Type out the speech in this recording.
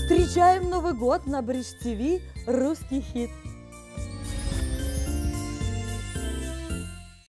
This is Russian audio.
Встречаем Новый год на Бридж ТВ «Русский хит».